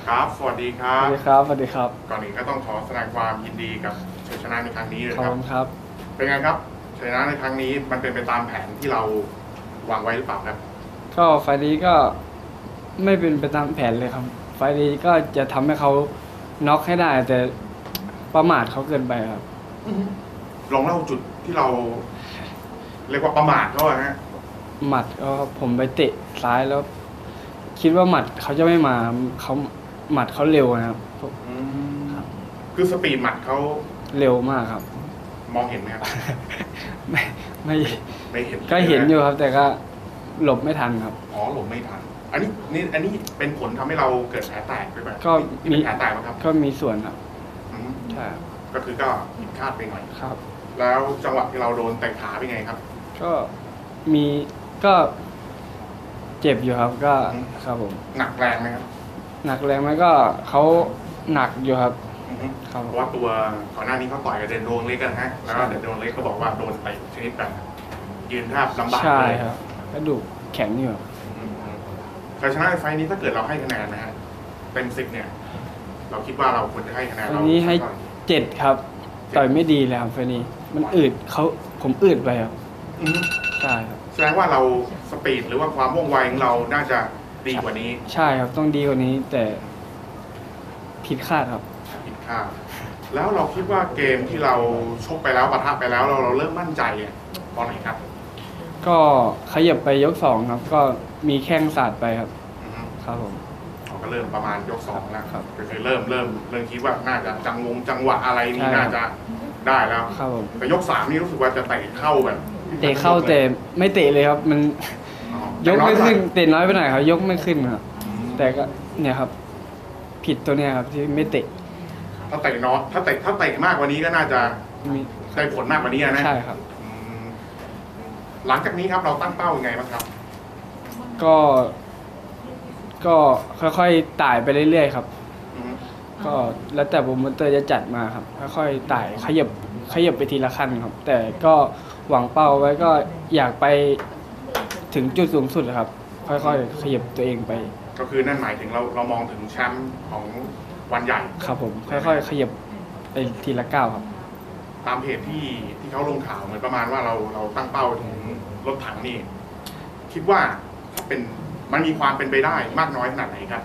ครับสวัสดีครัสวับสดีครับสวัสดีครับก่อนอื่นก็ต้องขอแสดงความยินดีกับชัยชนะในครั้งนี้เลยขอบครับคุณครับเป็นไงครับชัยชนะในครั้งนี้มันเป็นไปตามแผนที่เราวางไว้หรือเปล่าครับก็ไฟล์นี้ก็ไม่เป็นไปตามแผนเลยครับไฟล์นี้ก็จะทำให้เขาน็อกให้ได้แต่ประมาทเขาเกินไปครับลองเล่าจุดที่เราเรียกว่าประมาทเขาอะฮะหมัดก็ผมไปเตะซ้ายแล้ว คิดว่าหมัดเขาจะไม่มาเขาหมัดเขาเร็วนะครับอืมครับคือสปีดหมัดเขาเร็วมากครับมองเห็นไหมครับไม่ไม่ไม่เห็นก็เห็นอยู่ครับ แต่ก็หลบไม่ทันครับอ๋อหลบไม่ทันอันนี้เป็นผลทำให้เราเกิดแผลแตกด้วยไหมก็ที่เป็นแผลแตกไหมครับก็มีส่วนครับอืมใช่ครับก็คือก็ผิดคาดไปหน่อยครับแล้วจังหวะที่เราโดนเตะขาเป็นไงครับก็มีก็เจ็บอยู่ครับก็ครับผมหนักแรงไหมครับหนักแรงไหมก็เขาหนักอยู่ครับอือฮึครับเพราะว่าตัวก่อนหน้านี้เขาต่อยกับเดนโดงเล็กกันฮะแล้วก็เดนโดงเล็กเขาบอกว่าโดนไปชนิดแบบยืนแทบลำบากใช่เลยครับกระดูกแข็งอยู่ครับอืมชัยชนะในไฟล์นี้ถ้าเกิดเราให้คะแนนนะฮะเต็ม10เนี่ยเราคิดว่าเราควรจะให้คะแนนวันเรานี้ให้เท่าไหร่ 7ครับต่อยไม่ดีเลยครับไฟล์นี้มันอืดผมอืดไปครับอือฮึใช่ครับแสดงว่าเราสปีดหรือว่าความว่องไวของเราน่าจะดีกว่านี้ใช่ครับต้องดีกว่านี้แต่ผิดคาดครับผิดคาดแล้วเราคิดว่าเกมที่เราชกไปแล้วปะทะไปแล้วเราเริ่มมั่นใจอ่ะตอนไหนครับก็ขยับไปยกสองครับ ก็มีแข้งสาดไปครับอือฮึครับผมเขาก็เริ่มประมาณยก2แล้วครับก็คือเริ่มคิดว่าน่าจะจังหวะอะไรนี่ใช่ครับน่าจะได้แล้วครับผมแต่ยก3นี่รู้สึกว่าจะเตะเข้าแบบเตะเข้าแต่ไม่เตะเลยครับ มันอ๋อยกไม่แต่ขึ้นอยเตะน้อยไปหน่อยครับ ยกไม่ขึ้นครับอืมแต่ก็เนี่ยครับ ผิดตัวเนี้ยครับที่ไม่เตะถ้าเตะน้อยถ้าเตะมากกว่านี้ก็น่าจะมีได้ผลมากกว่านี้นะใช่ครับอืมหลังจากนี้ครับเราตั้งเป้ายังไงบ้างครับก็ ก็ค่อยๆไต่ไปเรื่อยๆครับอืมก็แล้วแต่โปรโมเตอร์จะจัดมาครับ ค่อยๆไต่ขยับไปทีละขั้นครับ แต่ก็หวังเป้าไว้ก็อยากไปถึงจุดสูงสุดครับ ค่อยๆขยับตัวเองไปก็คือนั่นหมายถึงเรามองถึงแชมป์ของวันใหญ่ครับผมค่อยๆขยับไปทีละก้าวครับตามเพจที่เขาลงข่าวเหมือนประมาณว่าเราตั้งเป้าถึงรถถังนี่คิดว่าถ้าเป็นมันมีความเป็นไปได้มากน้อยขนาดไหนครับ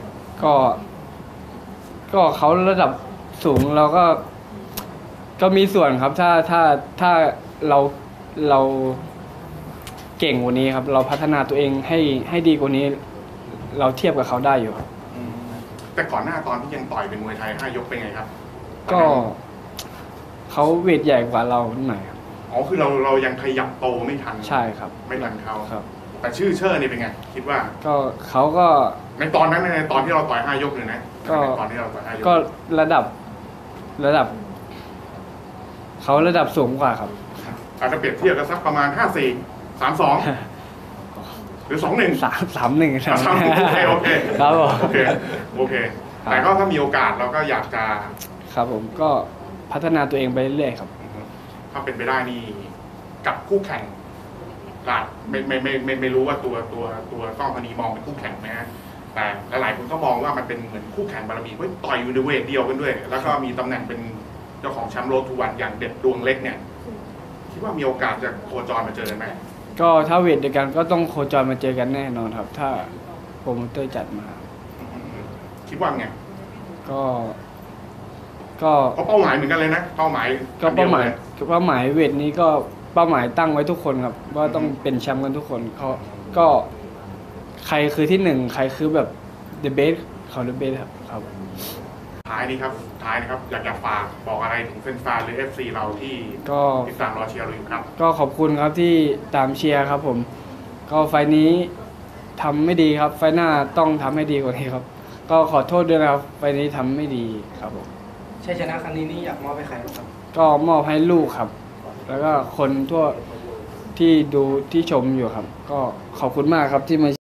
ก็เขาระดับสูงเราก็มีส่วนครับ ถ้าเราเก่งกว่านี้ครับ เราพัฒนาตัวเองให้ดีกว่านี้ เราเทียบกับเขาได้อยู่ครับแต่ก่อนหน้าตอนที่ยังต่อยเป็นมวยไทย5 ยกเป็นไงครับก็เขาเวทใหญ่กว่าเราหน่อยครับอ๋อคือเรายังขยับโตไม่ทันใช่ครับไม่ทันเขาครับแต่ชื่อเชิดนี่เป็นไง คิดว่าก็เขาก็ในตอนนั้นในตอนที่เราต่อย5 ยกเลยนะก็ในตอนที่เราต่อย5 ยกก็ระดับเขาระดับสูงกว่าครับอาจจะเปรียบเทียบกันสักประมาณ5-4 3-2 หรือ 2-1 3-1 โอเคครับผมโอเคแต่ก็ถ้ามีโอกาสเราก็อยากจะครับผมก็พัฒนาตัวเองไปเรื่อยๆครับถ้าเป็นไปได้นี่กับคู่แข่งไม่รู้ว่าตัวกล้องพนีมองเป็นคู่แข่งไหมฮะแต่หลายๆคนก็มองว่ามันเป็นเหมือนคู่แข่งบารมีเฮ้ยต่อยอยู่ในเวทเดียวกันด้วย แล้วก็มีตำแหน่งเป็นเจ้าของแชมป์โลกทุกวันอย่างเด็ดดวงเล็กเนี่ยคิดว่ามีโอกาสจะโคจรมาเจอกันไหมก็ถ้าเวทเดียวกันก็ต้องโคจรมาเจอกันแน่นอนครับ ถ้าโปรโมเตอร์จัดมาคิดว่าไงก็เพราะเป้าหมายเหมือนกันเลยนะเป้าหมายเป้าหมายเวทนี้ก็เป้าหมายตั้งไว้ทุกคนครับว่าต้องเป็นแชมป์กันทุกคนเขาก็ใครคือที่หนึ่งใครคือแบบ the best เขา the best ครับท้ายนะครับอยากฝากบอกอะไรถึงแฟนๆหรือ FC เราที่ก็ติดตามรอเชียร์เราอยู่ครับก็ขอบคุณครับที่ตามเชียร์ครับผม ก็ไฟล์นี้ทำไม่ดีครับ ไฟล์หน้าต้องทำให้ดีกว่านี้ครับ ก็ขอโทษด้วยนะครับ ไฟล์นี้ทำไม่ดีครับผมชัยชนะครั้งนี้นี่อยากมอบให้ใครบ้างครับก็มอบให้ลูกครับ แล้วก็คนทั่วที่ดูที่ชมอยู่ครับ ก็ขอบคุณมากครับที่มา